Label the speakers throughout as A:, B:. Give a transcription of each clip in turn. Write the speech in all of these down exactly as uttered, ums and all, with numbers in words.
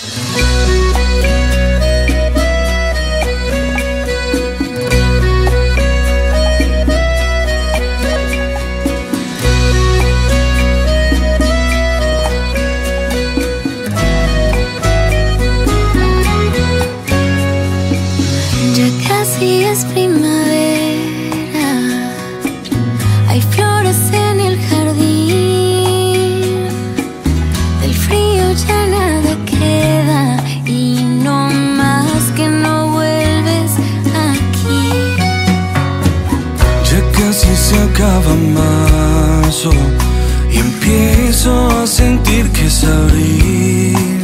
A: Casi es primavera, hay flores en el jardín, del frío ya nada queda y no más que no vuelves aquí.
B: Ya casi se acaba marzo y empiezo a sentir que es abril.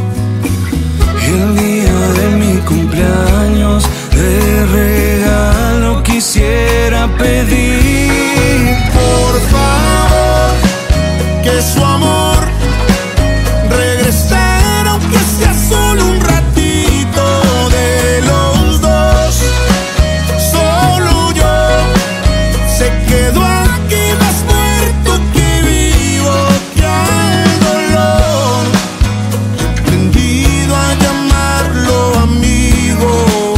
B: El día de mi cumpleaños de regalo quisiera pedir,
C: por favor, que su amor regresara, aunque sea solo un ratito de los dos. Solo yo se quedó aquí más muerto que vivo, que al dolor he aprendido a llamarlo amigo.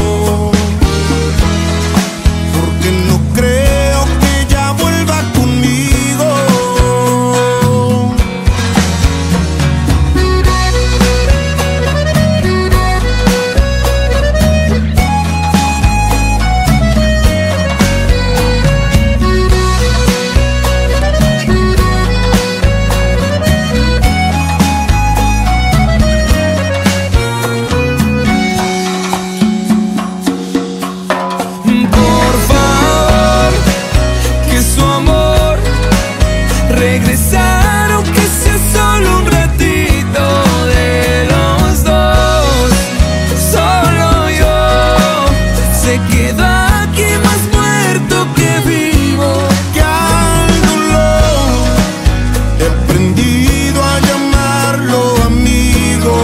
B: regresar aunque sea solo un ratito de los dos. Solo yo se quedó aquí más muerto que vivo,
C: que al dolor he aprendido a llamarlo amigo,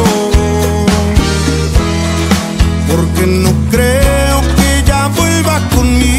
C: porque no creo que ya vuelva conmigo.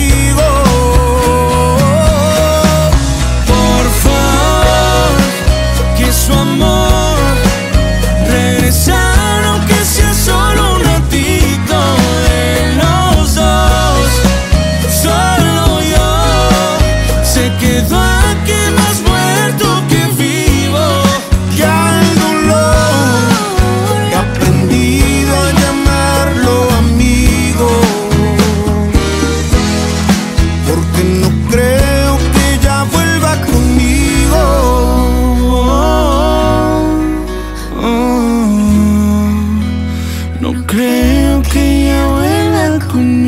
B: Su amor regresar aunque sea solo un ratito de los dos. Solo yo se quedó aquí más muerto que vivo,
C: que al dolor he aprendido a llamarlo amigo, porque no creo que ya vuelva conmigo.
B: No creo que ella vuelva conmigo.